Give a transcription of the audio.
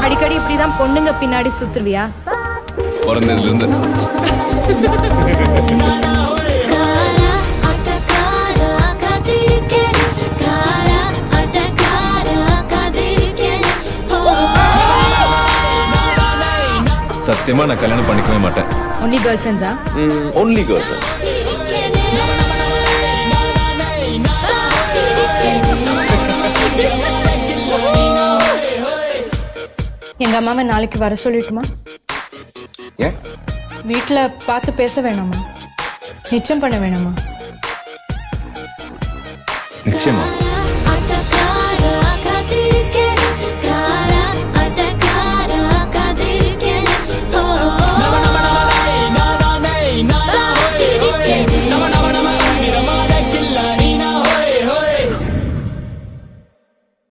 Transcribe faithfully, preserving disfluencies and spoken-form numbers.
அடிக்கடி இப்படிதான் பொண்ணுங்க பின்னாடி சுத்துருவியா? பிறந்ததுல இருந்து. சத்தியமா நான் கல்யாணம் பண்ணிக்கவே மாட்டேன். ஒன்லி கேர்ள் ஃப்ரெண்ட்ஸா? Only girl friends. எங்க அம்மாவை நாளைக்கு வர சொல்லிட்டுமா? ஏன்? வீட்டுல பார்த்து பேச வேணாமா? நிச்சயம் பண்ண வேணாமா? நிச்சயமா.